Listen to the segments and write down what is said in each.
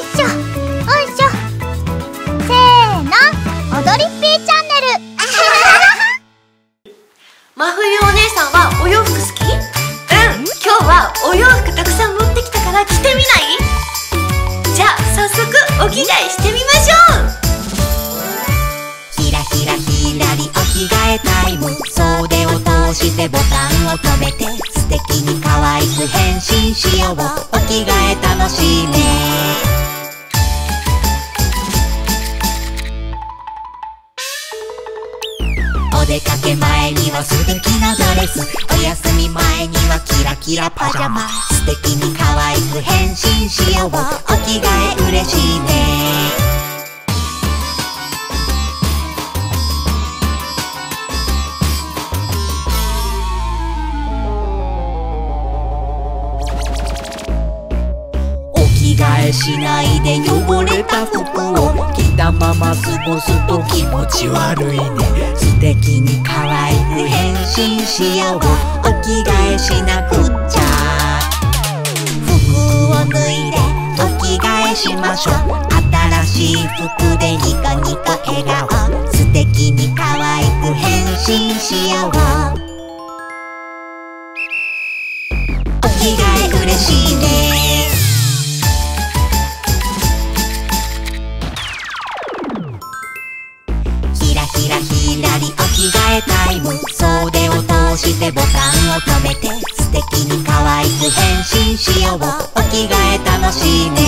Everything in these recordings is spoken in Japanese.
しょおいしょ。せーの、踊りっぴーチャンネル。 真冬お姉さんはお洋服好き？うん、今日はお洋服たくさん持ってきたから着てみない？じゃあ早速お着替えしてみましょう。 ひらひらひらりお着替えタイム。袖を通してボタンを留めて、素敵に可愛く変身しよう。お着替え楽しいね。お出かけ前には素敵なドレス、お休み前にはキラキラパジャマ。素敵に可愛く変身しよう。お着替え嬉しいね。着替えしないで汚れた服を着たまま過ごすと気持ち悪いね。素敵に可愛く変身しよう。お着替えしなくっちゃ。服を脱いでお着替えしましょう。新しい服でニコニコ笑顔。素敵に可愛く変身しよう。お着替え嬉しいね。ひらひらひらりお着替えタイム。袖を通してボタンを留めて、素敵に可愛く変身しよう。お着替え楽しいね。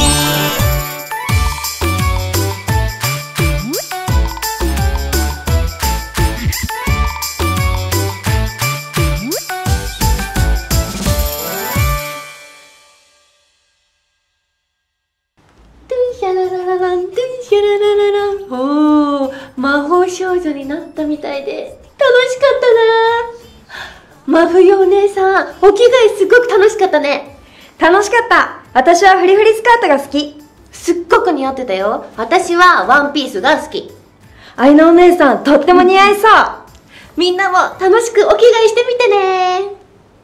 トゥンシャララララン、トゥンシャララララン。おー、魔法少女になったみたいで楽しかったな。真冬お姉さん、お着替えすごく楽しかったね。 楽しかった。私はフリフリスカートが好き。 すっごく似合ってたよ。私はワンピースが好き。 愛のお姉さん、とっても似合いそう。 みんなも楽しくお着替えしてみてね。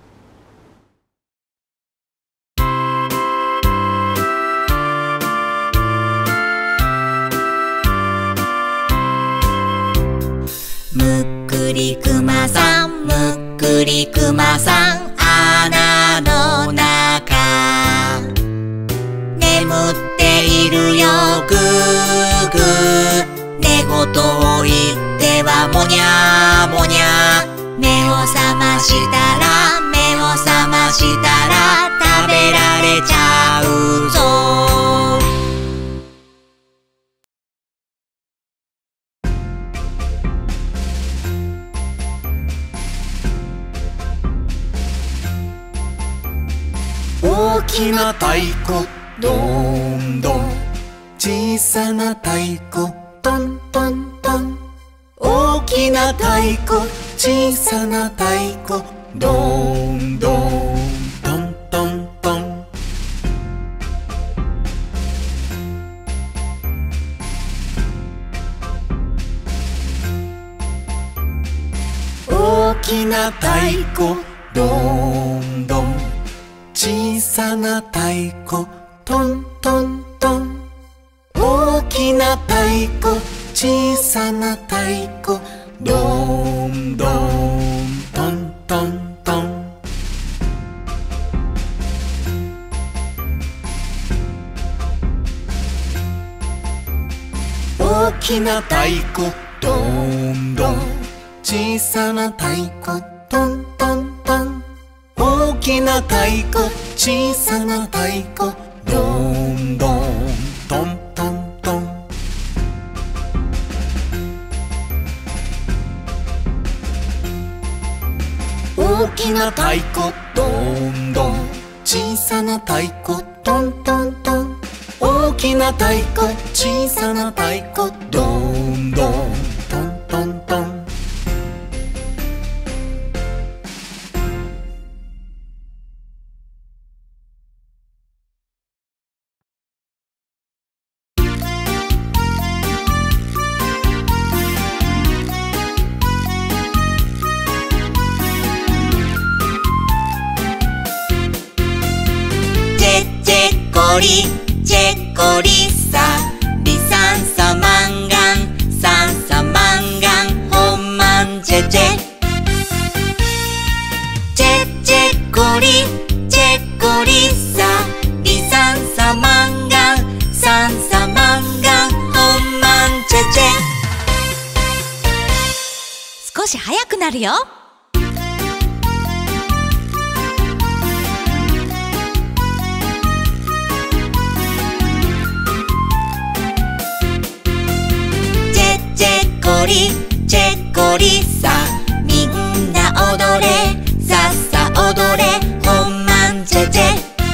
むっくりくまさん、むっくりくまさん、穴の中眠っているよ、ぐーぐー。寝言を言ってはもにゃもにゃ。目を覚ましたら、目を覚ましたら食べられちゃうぞ。 大きな太鼓どんどん、小さな太鼓トントントン。大きな太鼓小さな太鼓どんどんトントントン。大きな太鼓どんどん、小さな太鼓トントントン。大きな太鼓小さな太鼓どんどんトントントン。大きな太鼓どんどん、小さな太鼓トントントン。大きな太鼓小さな太鼓どんどんトントントン。大きな太鼓どんどん、小さな太鼓トントントン。大きな太鼓小さな太鼓どんどんトントントン。 チェッコリチェッコリし速くなるよ。チェチェコリチェコリさ、みんな踊れ、さっさ踊れ、ほんまんチェチェ。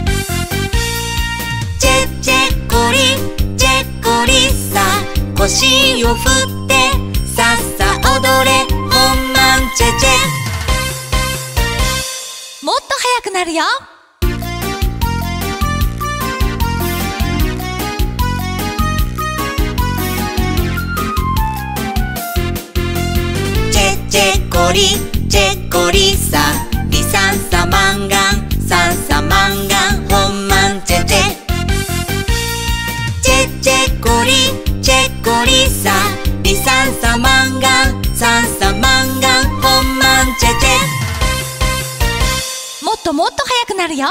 チェチェコリチェコリさ、腰を振ってさっさ踊れ、ほんまんチェチェ。もっと速くなるよ。チェチェコリチェコリさ、リサンサマンガンサンサマンガン、ほんまんチェチェ。チェチェコリチェコリさ、リサンサマンガンサンサマンガン、ほんまんチェチェ。もっともっと速くなるよ。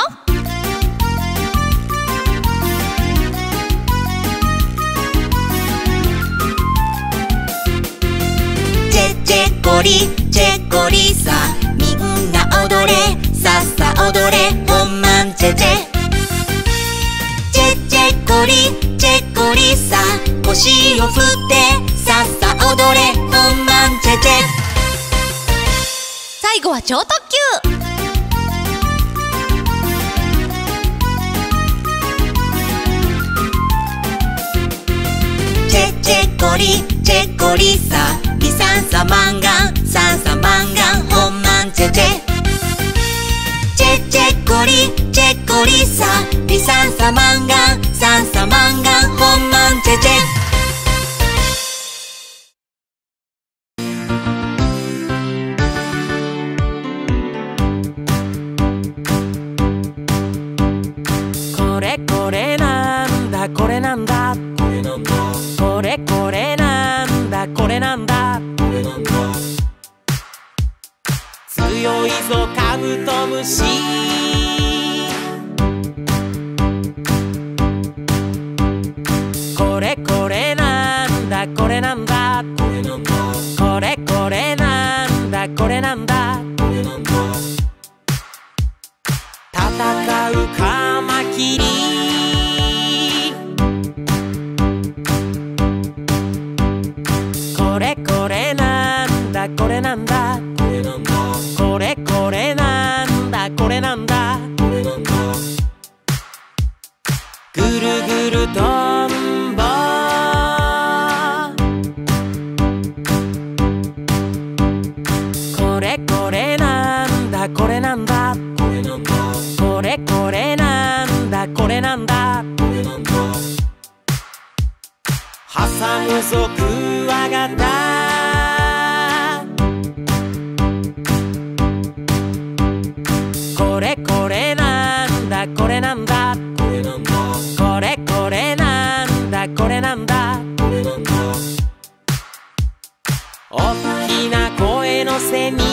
チェチェコリチェコリさ、みんな踊れ、さっさ踊れ、ほんまんチェチェ。チェチェコリチェコリさ、腰を振ってさっさ踊れ、ほんまんチェチェ。最後は超特急。チェチェコリチェコリさ、リサンサマンガンサンサマンガン、ほんまんチェチェ。チェチェコリチェコリさ、リサンサマンガンサンサマンガン、ほんまんチェチェ。 これこれなんだこれなんだ、これこれなんだこれなんだ、強いぞカブトムシ。これこれなんだこれなんだ、これこれなんだこれなんだ、戦うカマキリ。これこれなんだこれなんだ、これこれなんだこれなんだ、ぐるぐるとんぼ。これこれなんだこれなんだ、これこれなんだこれなんだ、挟むぞクワガタ。これこれなんだこれなんだ、これこれなんだこれなんだ、おっきな声のせに。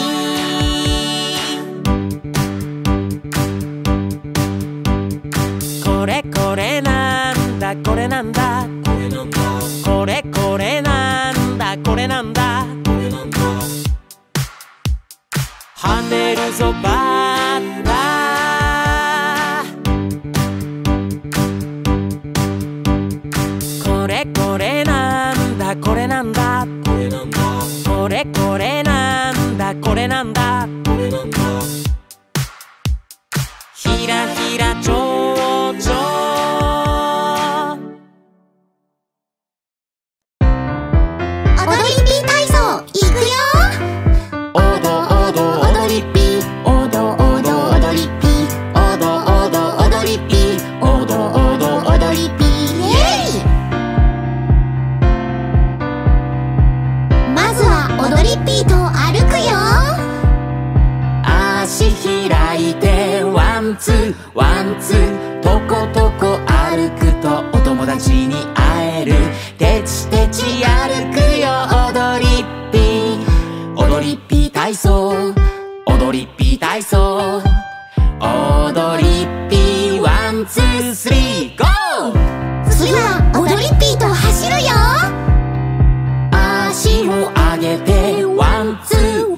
これこれなんだこれなんだ、これこれなんだこれなんだ、跳ねるぞバッタ。これこれなんだこれなんだ、これこれなんだこれなんだ、ひらひらちょうちょ。 踊りピー体操いくよ。 おどおど踊りピー、おどおど踊りピー、おどおど踊りピー、おどおど踊りピー。 イエイ。まずは踊りピーと歩くよ。 足開いてワンツーワンツー、とことこ歩くとお友達に会える。てちてち歩くよ踊りピー、踊りピー体操、踊りピー体操、踊りピーワンツースリーゴー。 次は踊りピーと走るよ。 足を上げてワンツー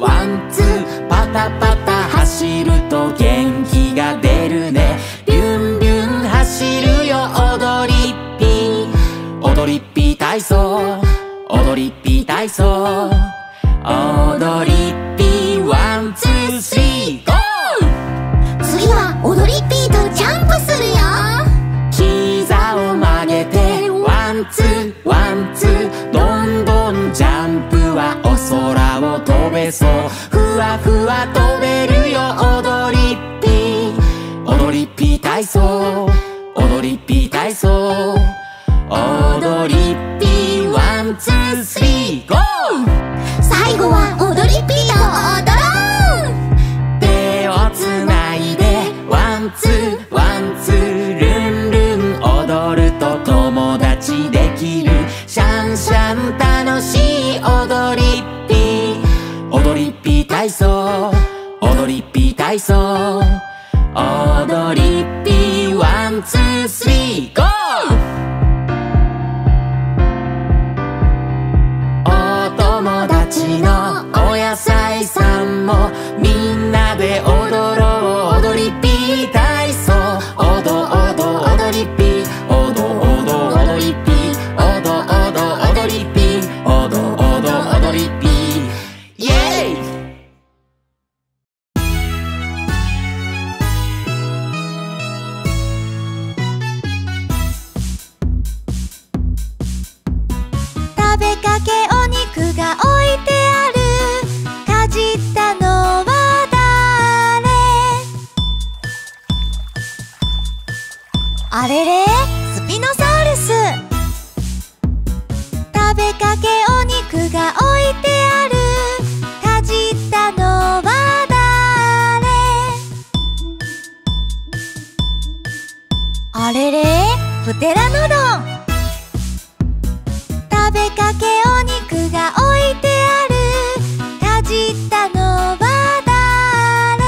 踊りっぴ体操踊りっぴ体操踊りっぴワンツースリーゴー。 次は踊りっぴとジャンプするよ。 膝を曲げてワンツーワンツーどんどんジャンプはお空を飛べそうふわふわ飛べるよ踊りっぴ踊りっぴ体操踊りっぴ体操踊りっぴワンツースリーゴー。 最後は踊りっぴと踊ろう。 手をつないでワンツーワンツールンルン踊ると友達できるシャンシャン楽しい踊りっぴ踊りっぴ体操踊りっぴ体操踊りっぴワンツースリーゴー。お友達のお野菜さんもみんなで踊ろう踊りっぴ体操踊りっぴ踊りっぴ踊りっぴ踊りっぴイエーイ。 食べかけお肉が置いてある。かじったのは誰？あれれ、スピノサウルス。食べかけお肉が置いてある。かじったのは誰？あれれ、プテラノドン。食べかけお肉が置いてある。かじったのは誰？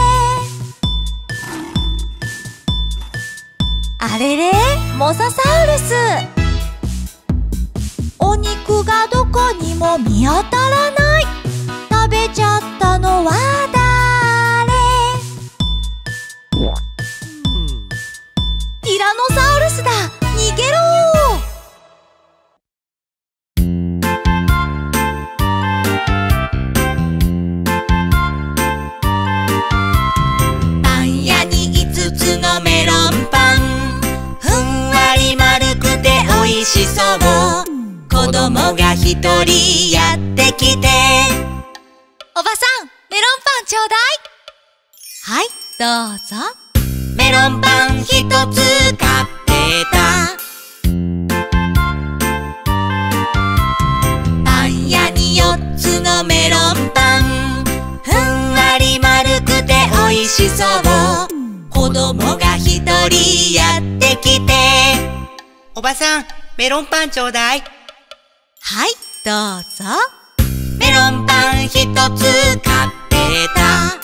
あれれ、モササウルス。お肉がどこにも見当たらない。食べちゃったのは誰？ティラノサウルスだ。逃げろー。 パン屋に5つのメロンパンふんわり丸くておいしそう。子供が1人やってきておばさん、メロンパンちょうだい。 はい、どうぞ。メロンパン1つ買ってた。パン屋に4つのメロンパンふんわり丸くておいしそう。子供が1人やってきておばさん、メロンパンちょうだい。 はい、どうぞ。メロンパン1つ買ってた。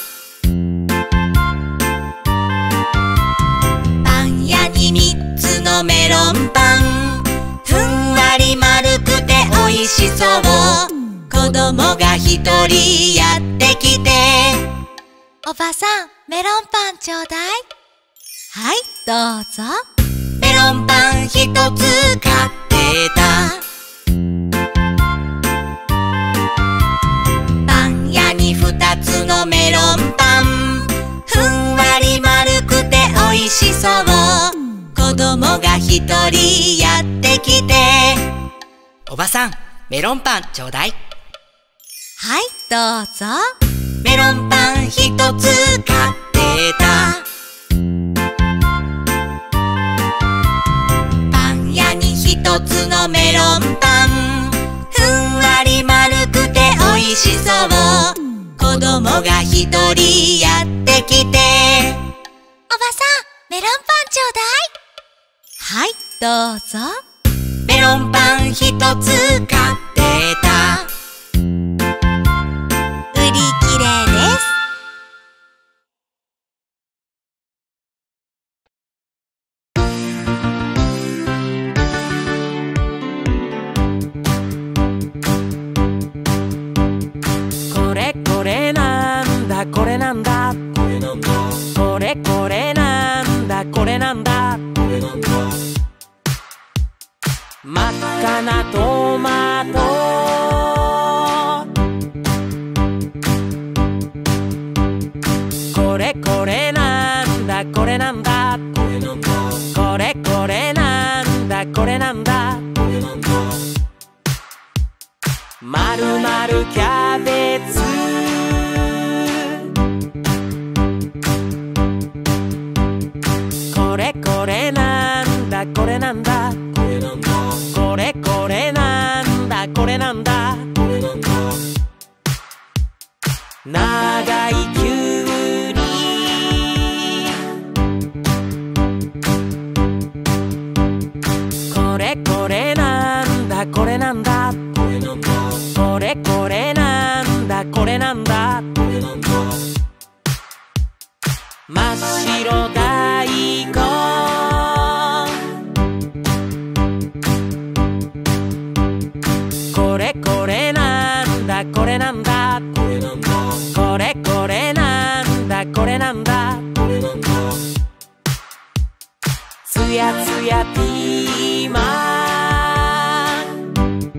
パン屋に3つのメロンパンふんわり丸くておいしそう。子供が1人やってきておばさん、メロンパンちょうだい。 はい、どうぞ。メロンパン1つ買ってた。パン屋に2つのメロンパンふんわり丸くておいしそう。子供が1人やってきておばさん、メロンパンちょうだい。 はい、どうぞ。メロンパン1つ買ってた。パン屋に1つのメロンパンふんわり丸くておいしそう。子供が1人やってきておばさん、メロンパンちょうだい。 はい、どうぞ。メロンパン1つ買ってた。売り切れです。 これこれなんだこれなんだこれこれなんだこれなんだ真っ赤なトマトこれこれなんだこれなんだこれこれなんだこれなんだまるまるキャベツこれこれなんだこれなんだこれこれなんだこれなんだ長いきゅうりこれこれなんだこれなんだこれこれなんだこれなんだ真っ白大根これこれなんだこれなんだこれこれなんだこれなんだつやつやピーマン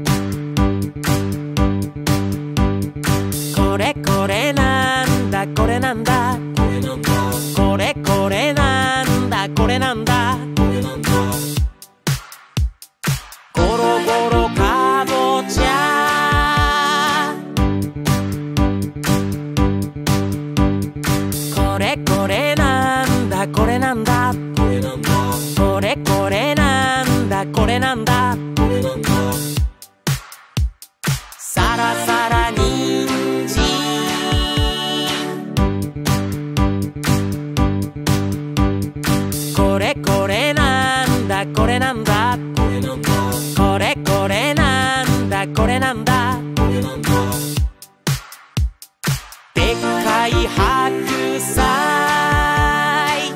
これこれなんだこれなんだこれこれなんだこれなんだゴロゴロかぼちゃこれこれなんだこれなんだこれこれなんだこれなんださらさらにんじんこれこれなんだこれなんだこれこれなんだこれなんだでっかい白菜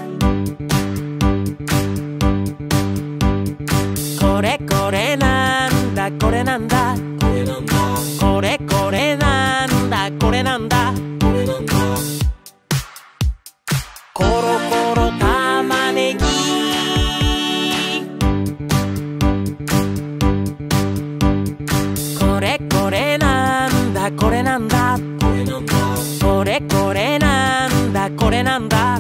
これこれなんだこれなんだこれこれなんだこれなんだコロコロ玉ねぎこれこれなんだこれなんだこれこれなんだこれなんだ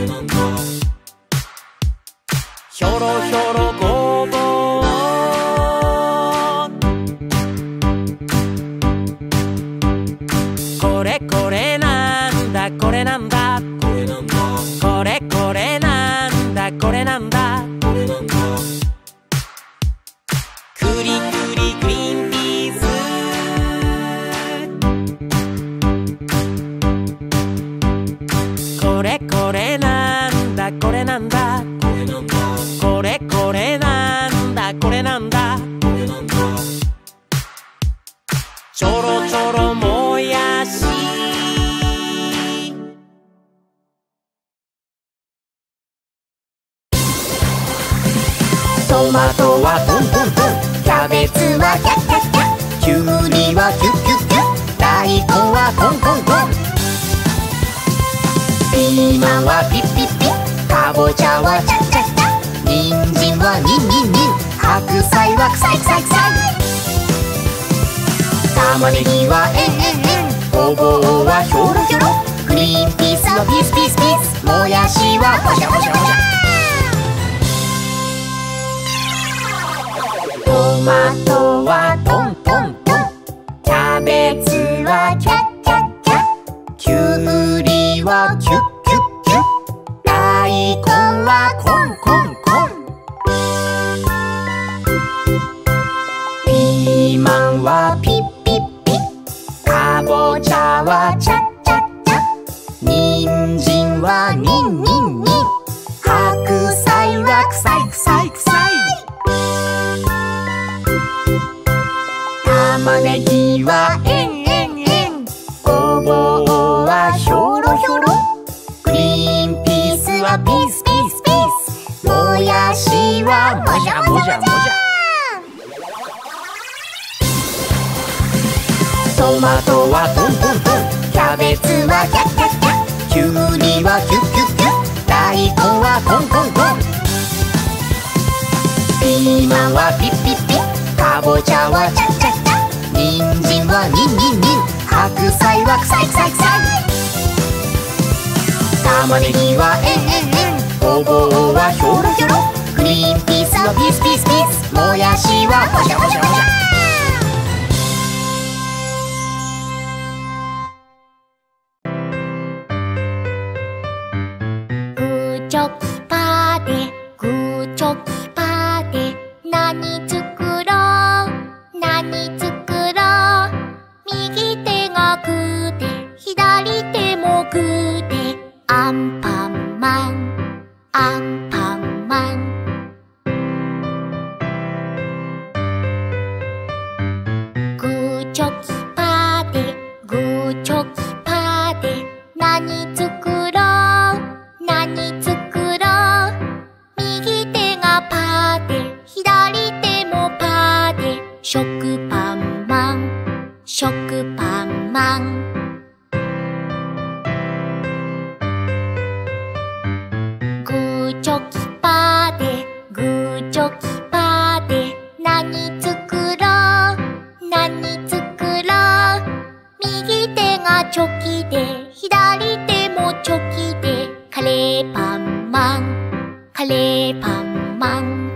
ひょろひょろごぼうこれこれなんだこれなんだこれこれなんだこれなんだくりくりグリーンピースこれこれなんだこれなんだこれこれなんだこれなんだちょろちょろもやしトマトはトントントンキャベツはキャッキャッキャッきゅうりはキュッキュッキュッ大根はコンコンコンピーマンはピッピッピッかぼちゃはチャッチャッチャッにんじんはニンニンニン白菜はクサイクサイクサイ玉ねぎはエンエンエンごぼうはヒョロヒョログリーンピースはピースピースピースもやしはホシャホシャホシャトマトはトントントンキャベツはキャッキャッキャッきゅうりはキュッキュッキュッ大根はコンコンコンピーマンはピッピッピッかぼちゃはチャッチャッチャッにんじんはニンニンニン白菜はクサイクサイクサイ玉ねぎはエンエンエンごぼうはヒョロヒョログリーンピースはピースピースピースもやしはもじゃもじゃもじゃトマトはトントントンキャベツはキャッキャッキャッきゅうりはキュッキュッキュッ大根はコンコンコンピーマンはピッピッピッかぼちゃはチャチャチャ、人参はニンニンニン、白菜はクサイクサイクサイ、玉ねぎはエンエンエン、ごぼうはヒョロヒョロ、グリーンピースはピースピースピース、もやしはホシャホシャホシャ。 グーチョキパーでグーチョキパーで何作ろう何作ろう、右手がグーで左手もグーで、アンパンマンアンパンマン。グーチョキパーでグーチョキパーで何作ろう何作ろう、右手がパーで左手もパーで、食パンマン食パンマン。グーチョキパーでグーチョキパーで何作ろう何作ろう、右手がチョキで左手もチョキで、カレーパンマンカレーパンマン。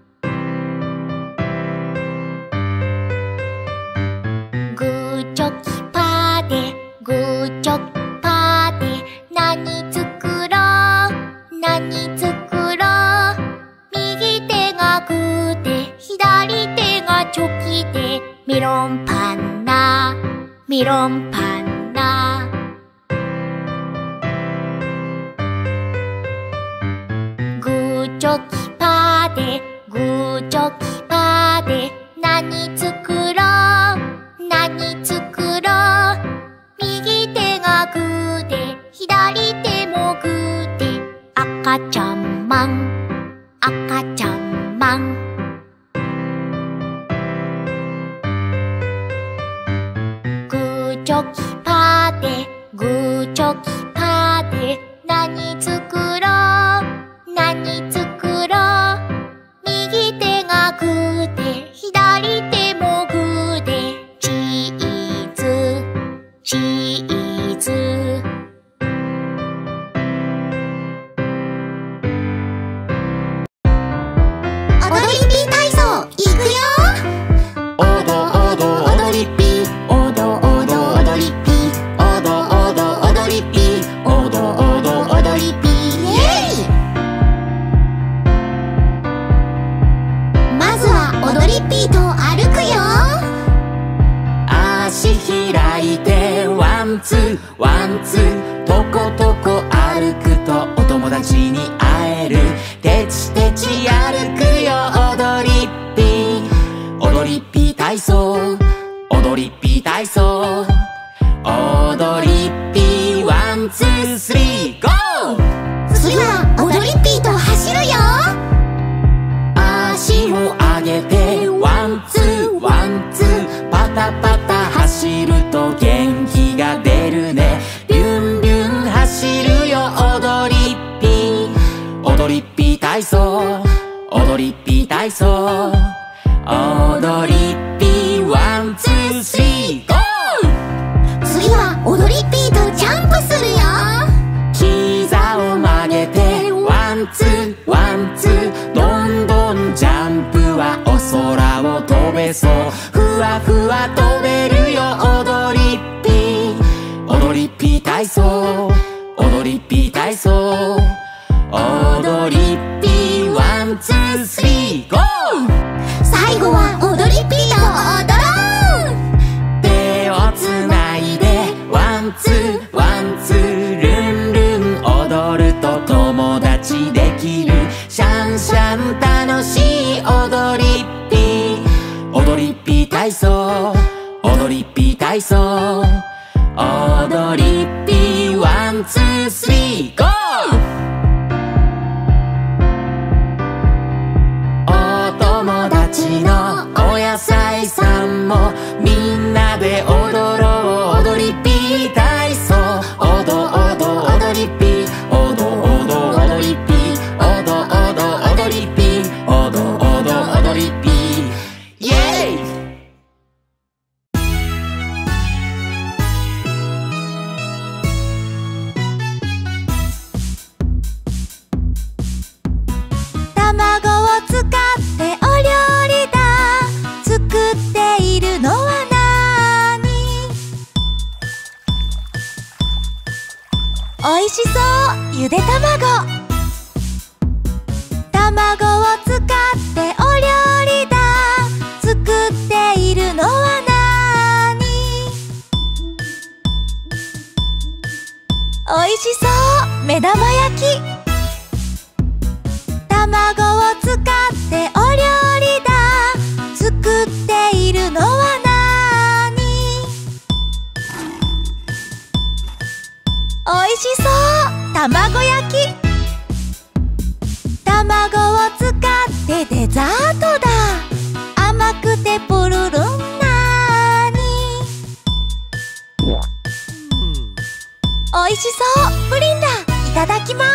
グーチョキパーでグーチョキパーで何作ろう何作ろう、右手がグーで左手がチョキで、メロンパンナメロンパンナ。グーチョキパーでグーチョキパーで何作ろう何作ろう、右手がグーで左手もグーで、赤ちゃんマン赤ちゃんマン。グーチョキパーでグーチョキパーで何作ろう何作ろう、右手がグーで左手もグーで、チーズチーズ。踊りピー体操いくよ。 おどおど踊りピー、おどおど踊りピー、おどおど踊りピー、おどおど踊りピー、イエイ。 まずは踊りピーと歩くよ。 足開いてワンツーワンツー、とことこ歩くとお友達に会える、てちてち歩くよ踊りピー、踊りピー体操踊りピー体操、踊りピーワンツースリーゴー。 次は踊りピーと走るよ。 足を上げてワンツーワンツー、パタパタ走ると元気が出るね、ビュンビュン走るよ踊りピー、踊りピー体操踊りピー体操、踊りピーワンツースリーゴー。 次は踊りピーとジャンプするよ。 膝を曲げてワンツーワンツー、どんどんジャンプはお空を飛べそう、ふわふわ飛べるよ踊りピー、踊りピー体操踊りピー体操、踊りピーワンツースリーゴー。 最後は踊りピーと踊ろう。 手をつないでワンツーワンツー、ルンルン踊ると友達できる、シャンシャン楽しい踊りピー、踊りピー体操踊りピー体操、踊りピーワンツースリーゴー。お友達のお野菜さんもみんなで踊ろう踊りピー体操、おどおど踊りピー、おどおど踊りピー、おどおど踊りピー、おどおど踊りピー、イエイ。 いしそうゆで卵。卵を使ってお料理だ。作っているのはなに？おいしそう目玉焼き。卵を使ってお料理だ。作っているのはなに？おいしそう卵焼き。卵を使ってデザートだ。甘くてプルルンなに？おいしそうプリンだ。いただきます。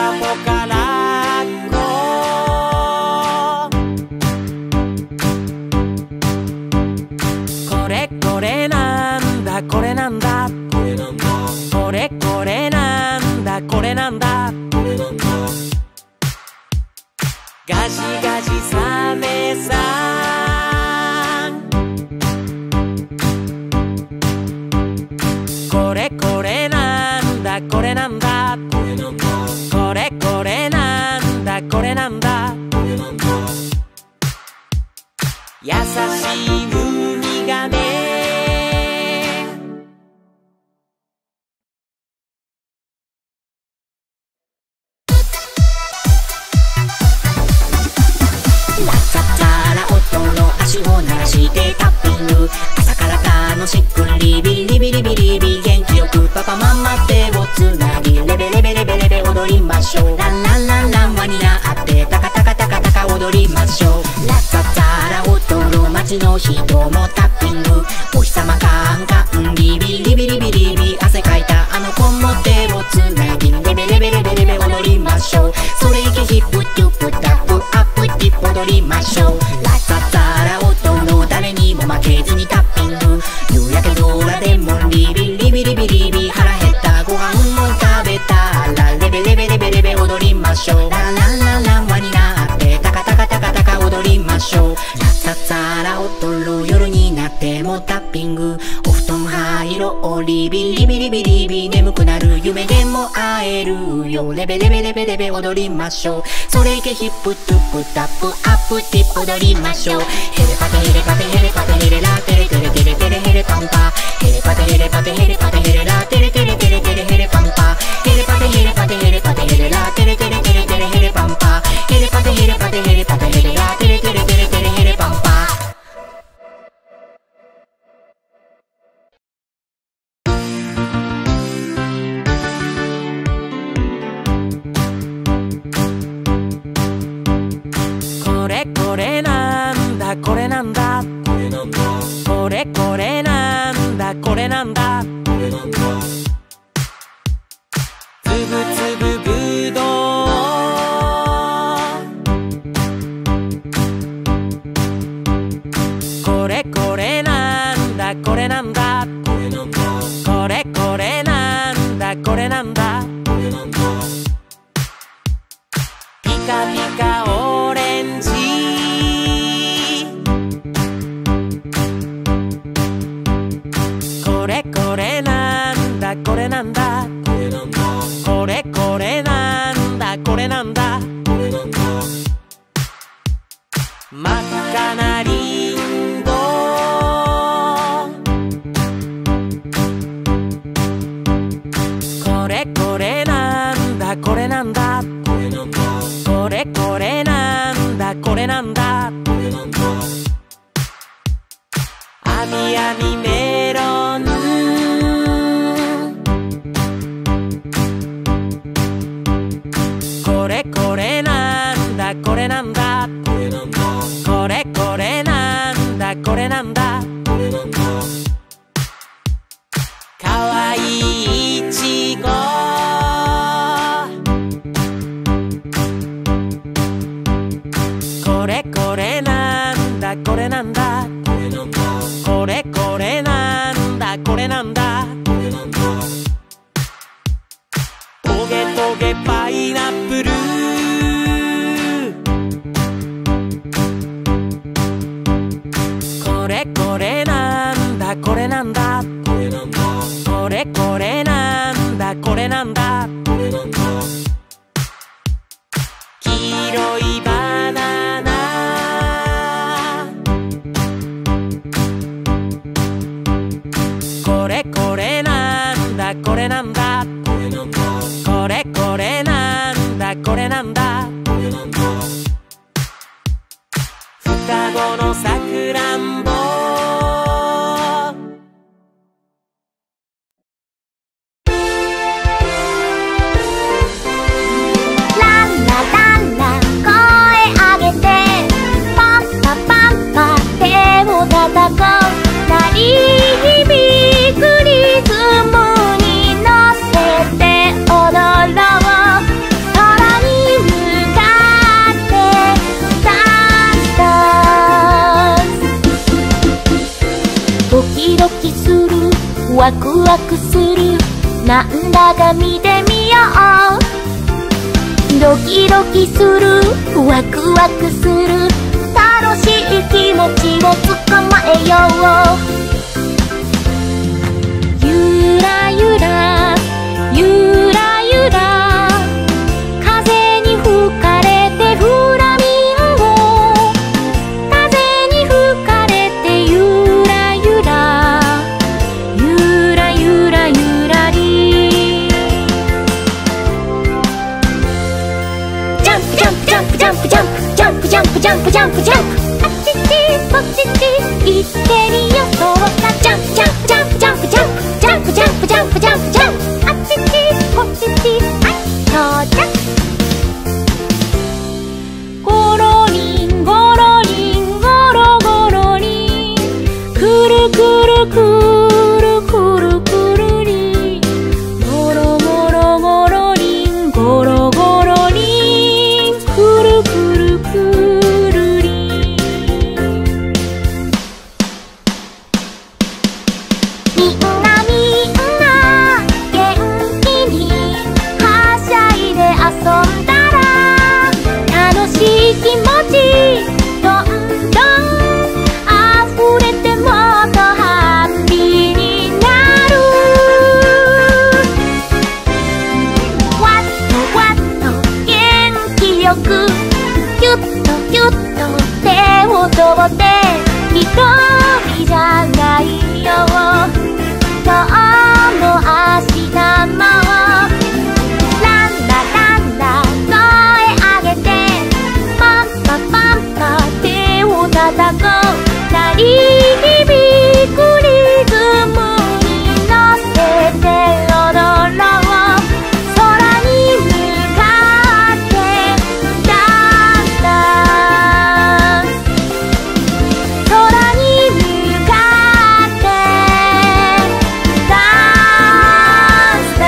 こだこれなんだ。ガジガジサメさん、これこれなんだこれなんだ。これこれなんだこれなんだ。優しいウミガメ、ラッサッサラ音の足を鳴らしてタッピング。朝から楽しくリビリビリビリビ、元気よくパパママ手をつなぎ、レベレベレベレベ踊りましょう。ランランランラン輪になってタカタカタカタカ踊りましょう。ラッサッサラ音の街の人もタッピング。お日様カンカンリビリビリビリビ、汗かいたあの子も手をつなぎ、レベレベレベレベ踊りましょう。それいけヒップトゥプタップアップティップ踊りましょう。ラッサッサラ音の誰にも負けずにタッピング。夕焼け空でもリビリビリビリビ、腹減ったご飯も食べたらレベレベレベレベ踊りましょう。ランランランラン輪になってタカタカタカタカ踊りましょう。ラッサッサラ音の夜になってもタッピング。お布団入ろうリビリビリビリビ、眠くなる夢でも会えるよ。レベレベレベレベ踊りましょう。それいけヒップトゥプタップアップティップ踊りましょう。ヘレパテヘレパテヘレパテヘレラテレテレテレテレヘレパンパ、ヘレパテヘレパテヘレパテヘレラテレテレテレテレヘレパンパ、ヘレパテヘレパテヘレパテヘレラテレテレテレテレヘレパンパ、ヘレパテヘレパテヘレパテヘレラテレテレテレテレヘレパンパ。これこれなんだこれなんだ。これこれなんだこれなんだ。つぶつぶぶどう、これこれなんだこれなんだ。これこれなんだこれなんだ。ピカピカオレンジ、これこれなんだこれなんだ。これこれなんだこれなんだ。真っ赤なリンゴ、これこれなんだこれなんだ。これこれなんだこれなんだ。あみあみメロン、これこれなんだこれなんだ。これこれなんだこれなんだ。かわいいいちご、これこれなんだこれなんだ。これこれなんだこれなんだ。トゲトゲパイナップル、これこれなんだこれなんだ。これこれなんだこれなんだ。黄色いバナナ、これこれなんだこれなんだ。これこれなんだこれなんだ。双子のさくらんぼ、 ワクワクする、なんだか見てみよう。 ドキするワクワクする楽しい気持ちを捕まえようゆらゆらゆらゆら風に吹かれてフラミンゴ風に吹かれてゆらゆらゆらゆらゆらりジャンプジャンプジャンプジャンプジャンプジャンプジャンプジャンプジャンプジャンプあっちちそっちち行ってみよそうかジャンプジャンプジャンプジャンプジャンプジャンプジャンプジャンプジャンプジャンプあっちちこっちちはい到着ゴロリンゴロリンゴロゴロリンくるくるくるくるくるりゴロゴロゴロリンゴロゴロリンくるくるくるりみんなみんな元気にはしゃいで遊んだら楽しい気持ちどんどん溢れてもっとハッピーになるわっとわっと元気よくぎゅっとぎゅっと手を取って一人じゃないよ今日も明日もランラランラ声上げてパンパパンパ手を叩こう鳴り響くリズムに乗せて踊ろう空に向かってダンスダンス空に向かってダンスダ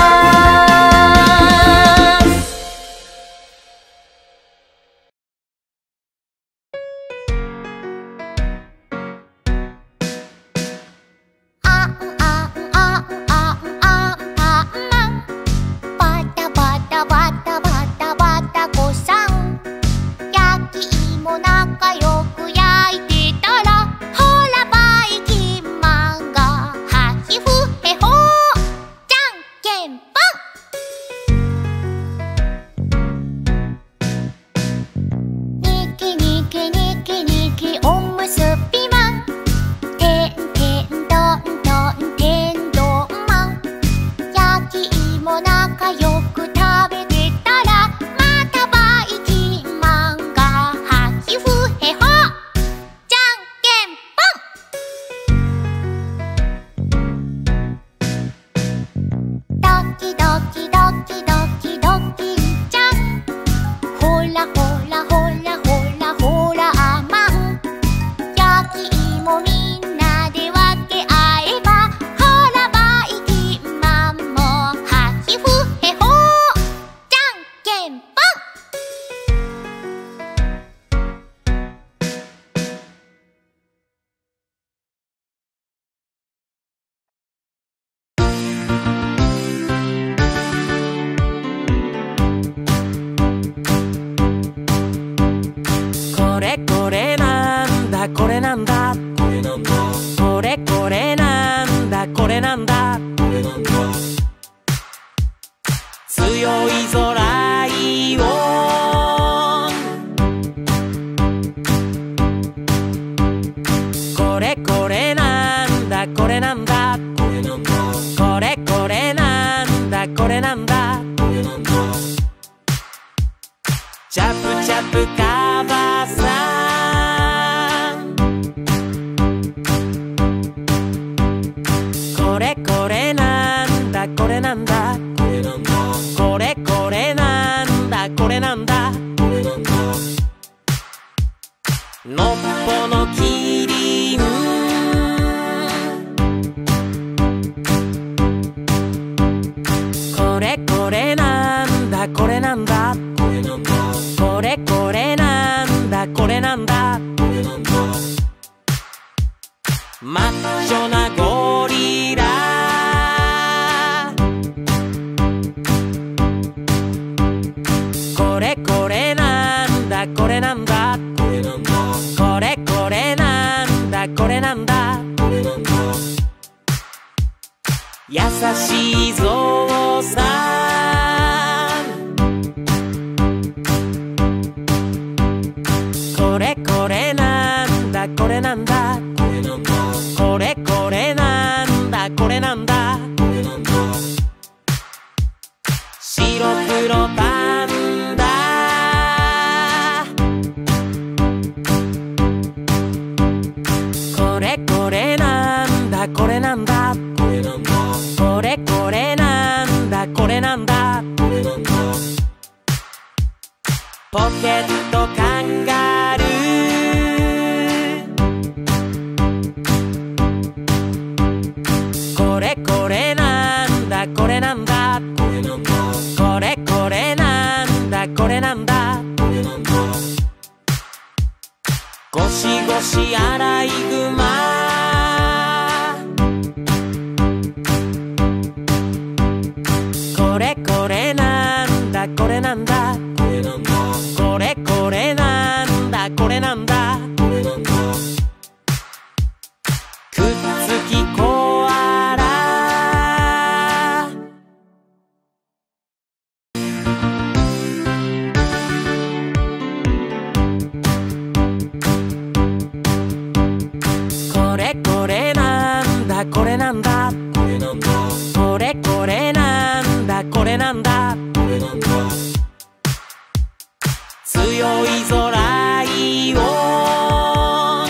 ンスあんあんあんあんあんあんバタバタバタバタバタ子さん焼き芋仲良く焼いてたらほらばいきんまんがはひふへほじゃんけんぽんにきにきにきにきおむすびまんてんてんどんどんてんどんまん焼き芋仲良く食べてたらまたばいきんまんがはひふへほじゃんけんぽんドキドキドキドキドキンちゃんほらほらほらほらほらあまん焼き芋みんなで分け合えばほらばいきんまんもはひふへほじゃんけんぽんこれこれなんだこれなんだこれこれなんだこれなんだ強いぞライオンこれこれなんだこれなんだこれこれなんだこれなんだチャプチャプカバさんこれこれなんだこれなんだこれこれなんだこれなんだのっぽのキリンこれこれなんだこれなんだこれこれなんだこれなんだマッチョなゴリラこれこしいぞうさん。これこれなんだこれなんだ、これこれなんだこれなんだ、白黒パンダ。これこれなんだこれなんだ、これこれなんだこれなんだ、ポケットカンガルー。これこれなんだこれなんだ、これこれなんだこれなんだ、ゴシゴシアライグマ。これこれなんだこれなんだ、これこれなんだこれなんだ、くっつきコアラ。これこれなんだこれなんだ、これこれなんだこれなんだ、強いぞライオン。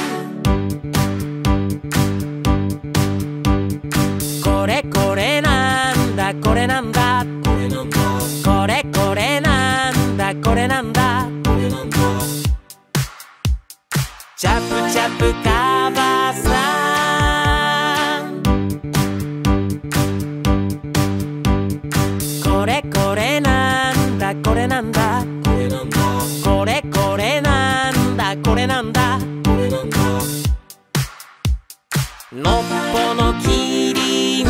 これこれなんだこれなんだ、これこれなんだこれなんだ、チャプチャプカバさん。これこれなんだこれなんだ、これこれなんだこれなんだ、のっぽのキリン。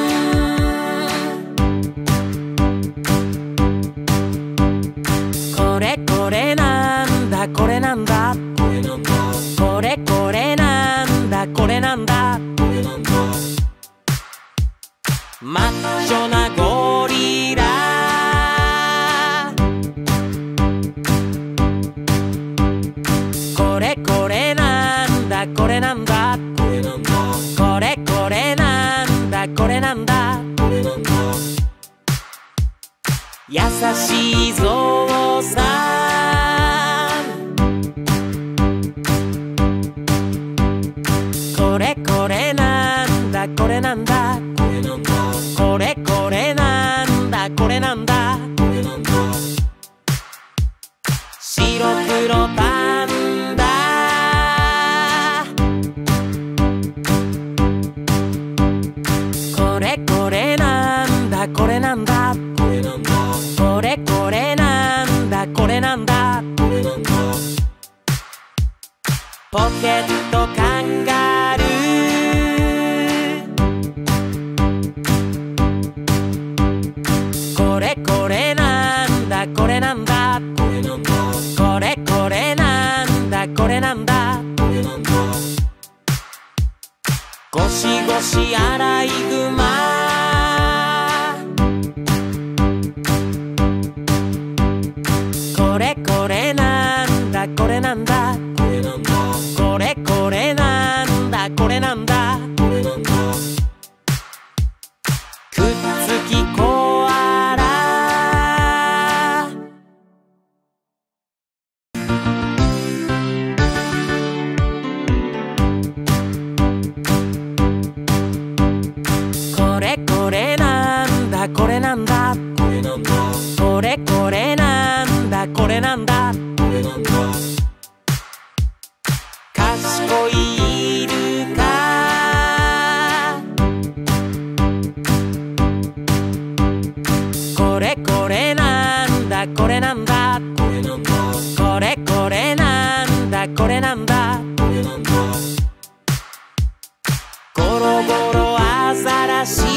これこれなんだこれなんだ、これこれなんだこれなんだ、マッチョなゴリラ。これこれなんだこれなんだ、これこれなんだこれなんだ、優しいぞうさん。これこれなんだこれなんだ、これこれなんだこれなんだ、白黒パンダ。これこれなんだこれなんだ、これこれなんだこれなんだ、ポケットカンガルー。これこれなんだこれなんだ、これこれなんだこれなんだ、ゴシゴシアライグマ。これこれなんだこれなんだ、これこれなんだこれなんだ、くっつきコアラ。これこれなんだこれなんだ、これこれなんだこれなんだ、賢いイルカ。これこれなんだこれなんだ、これこれなんだこれなんだ、ゴロゴロアザラシ。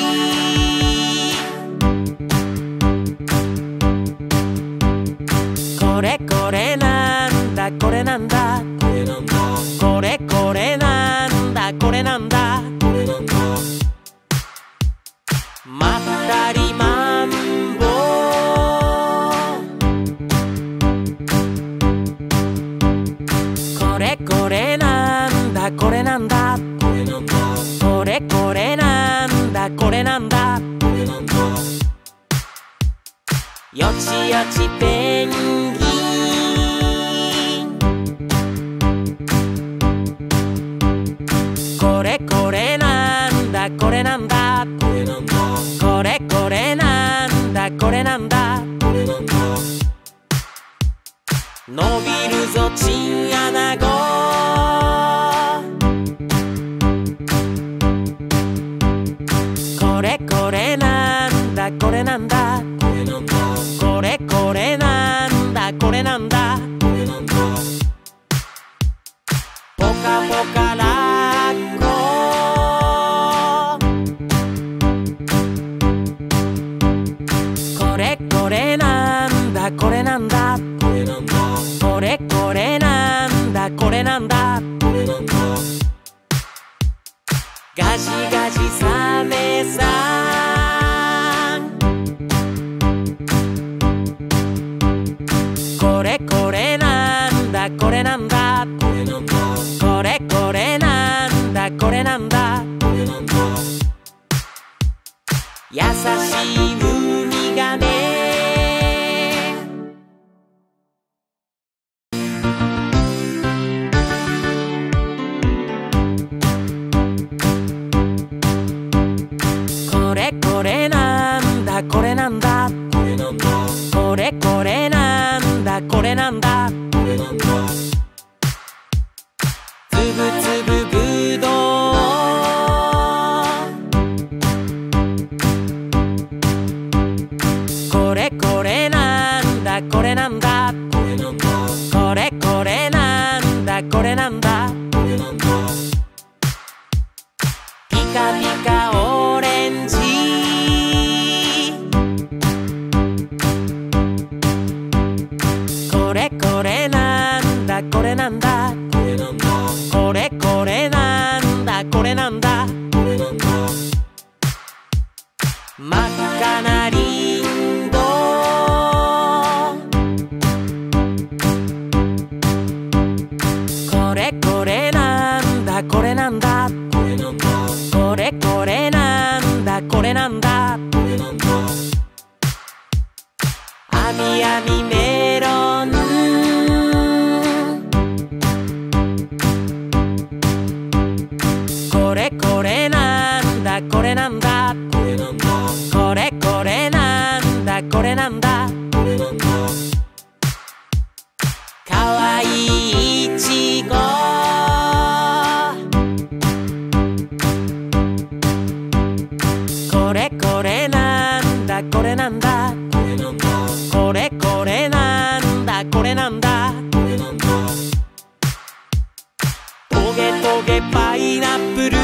これこれなんだこれなんだ、これこれなんだこれなんだ、 よちよちペンギン。これこれなんだこれなんだ、これこれなんだこれなんだ、伸びるぞチンアナゴ。これこれなんだこれなんだ、これこれなんだこれなんだ、ポカポカラッコ。これこれなんだこれなんだ、これこれなんだこれなんだ、ガジガジサメさん。これこれなんだこれなんだ、これこれなんだこれなんだ、優しいウミガメ。これこれなんだこれなんだ、これこれなんだこれなんだ、つぶつぶぶどう。これこれなんだこれなんだ、これこれなんだこれなんだ、ピカピカオレンジ。これこれなんだこれなんだ、これこれなんだこれなんだ、真っ赤なリンゴ。これこれなんだこれなんだ、これこれなんだこれなんだ、あみあみメロン。これこれなんだこれなんだ、これこれなんだこれなんだ、かわいいいちご。これこれなんだこれなんだ、これこれなんだこれなんだ、トゲトゲパイナップル。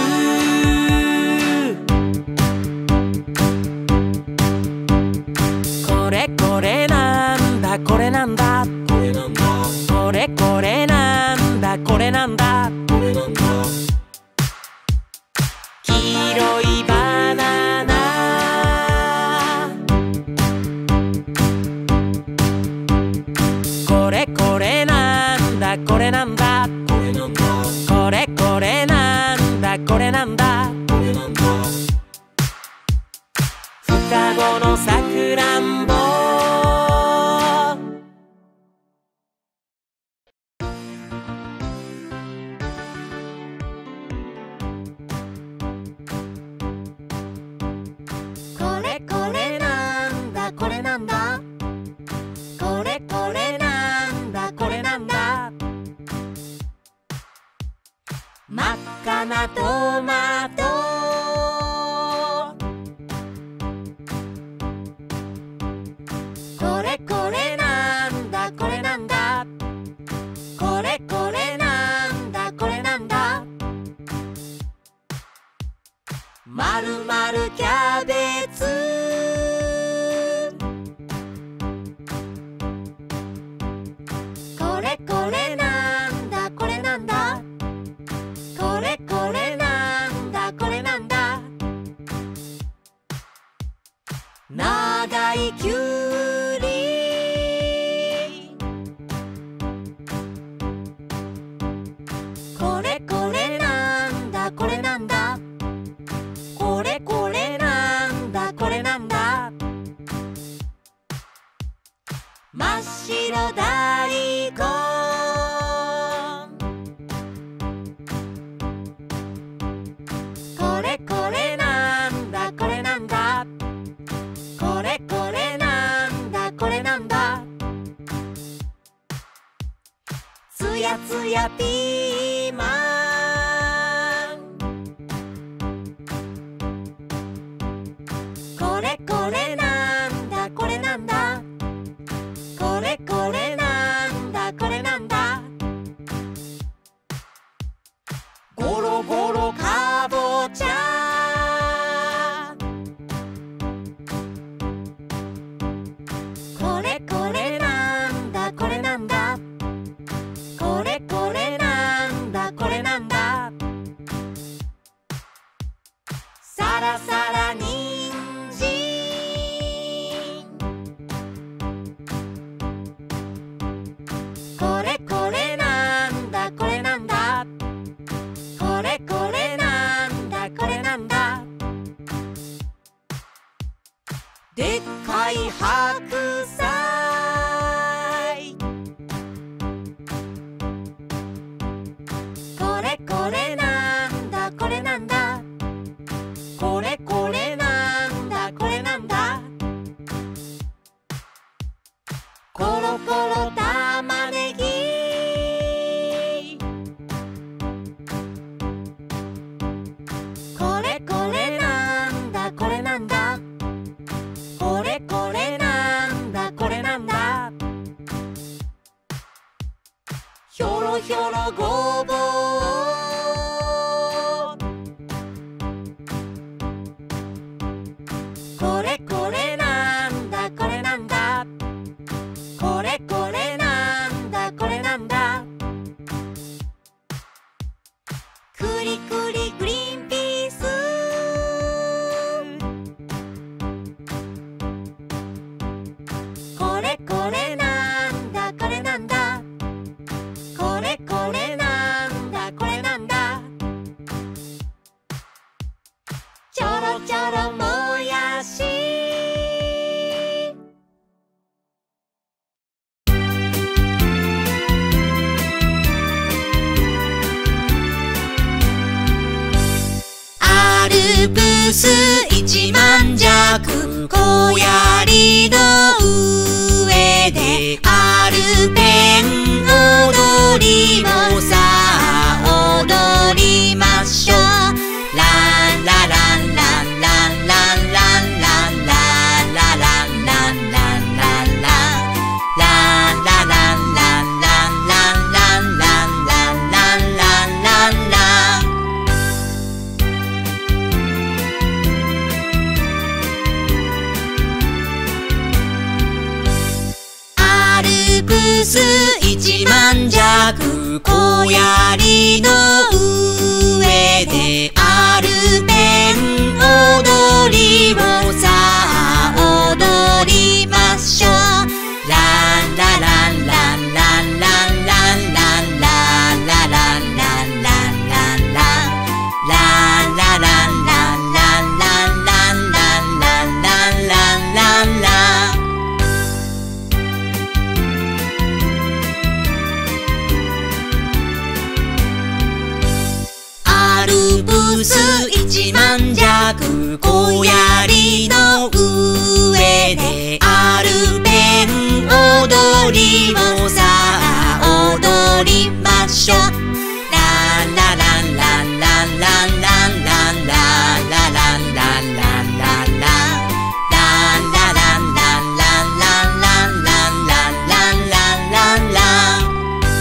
これこれなんだこれなんだ、これこれなんだこれなんだ、黄色いバナナ。これこれなんだこれなんだ、これこれなんだこれなんだ、双子のさくらんぼ。これこれなんだこれなんだ、これこれなんだこれなんだ、真っ赤なトマト。これこれなんだこれなんだ、これこれなんだこれなんだ、まるまるキャベツ。これこれなんだこれなんだ、これこれなんだ真っ白大根これこれなんだこれなんだこれこれなんだこれなんだつやつやピーマンこれこれなんだこれなんだこれこれなんだこれなんだゴロゴロかぼちゃこれこれなんだこれなんだこれこれなんだこれなんださらさらにんじんこれこれなんだこれなんだこれこれなんだこれなんだでっかい白菜これこれなんだこれなんだこれこれなんだこれなんだコロコロ玉ねぎこれこれなんだこれなんだこれこれなんだこれなんだひょろひょろごぼうこれこれなんだこれなんだこれこれなんだこれなんだくりくりグリーンピースこれこれなんだこれなんだこれこれなんだこれなんだちょろちょろもやしアルプス一万尺小槍の上でアルペン踊りをさあ踊りましょうランラランランランランランランランラランランランランランランラランランランランランランランランランランランアルプス一万尺小槍の上でアルペン踊りをさあ踊りましょうランラランランランランランランランラランランランランランランラランランランランランランランランランランランアルプス一万尺小槍の上でアルペン踊りをさあ踊りましょうランラランランランランランランランラランランランランランランラランランランランランランランランランランラン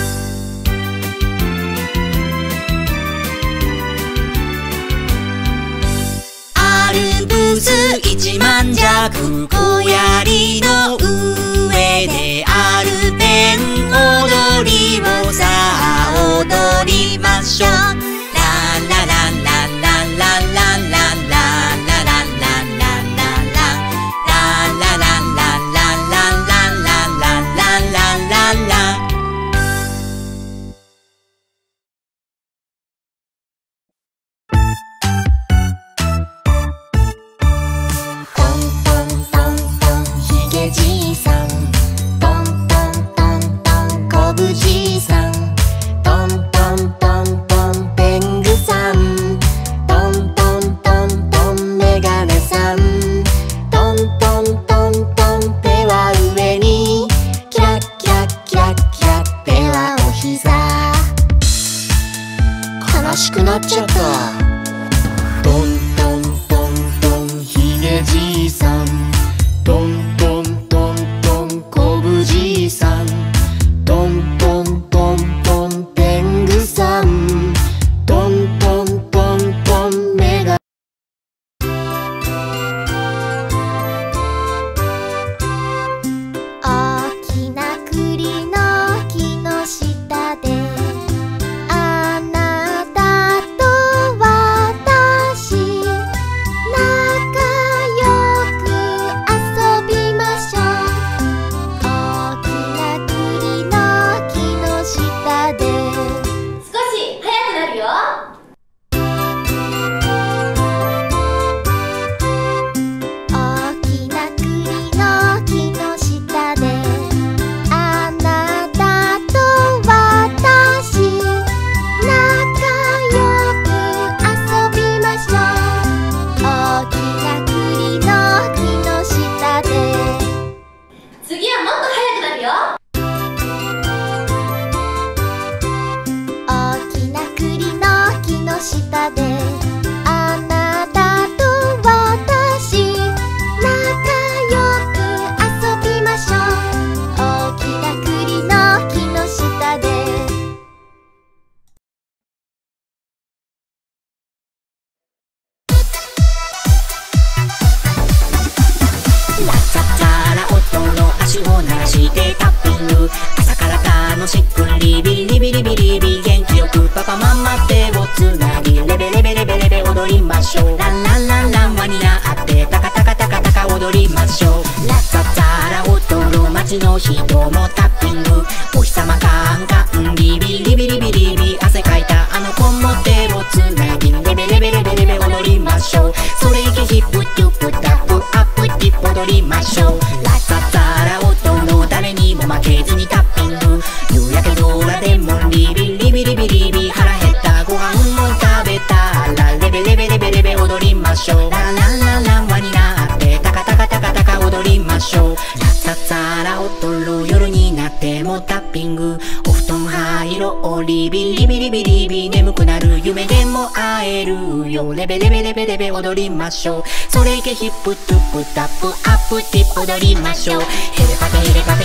アルプス一万尺小槍の上でアルペン踊りをさあ踊りましょうランラランランランランランランランラランランランランランランラランランランランランランランランランランラントントントントンひげじいさんトンと速くなるよ。大きな栗の木の下であなたと私仲良く遊びましょう。大きな栗の木の下でラッサッサーラ音の足を鳴らしてタッピング。朝から楽しくリビリビリビリビ元気よくパパママ手をつなぎレベレベレベレベ踊りましょう。ランランランラン輪になってタカタカタカタカ踊りましょう。ラッサッサーラ音の街の人もタッピング。お日様カンカンリビリビリビリビ汗かいたあの子も手をつなぎレベレベレベレベ踊りましょう。それいけヒップトゥプタップアップティップ踊りましょう。ラッサッサーラ音の誰にも負けずにタッピング。夕焼け空でもリビリビリビリビ腹減ったご飯も食べたらレベレベレベレベ踊りましょう。ランランランラン輪になってタカタカタカタカ踊りましょう。ラッサッサーラ音の夜になってもタッピング。お布団入ろうリビリビリビリビ眠くなる夢でも会えるよレベレベレベレベ踊りましょう。それいけヒップトゥプタップアップティップ踊りましょう。ヘレパテヘレパテ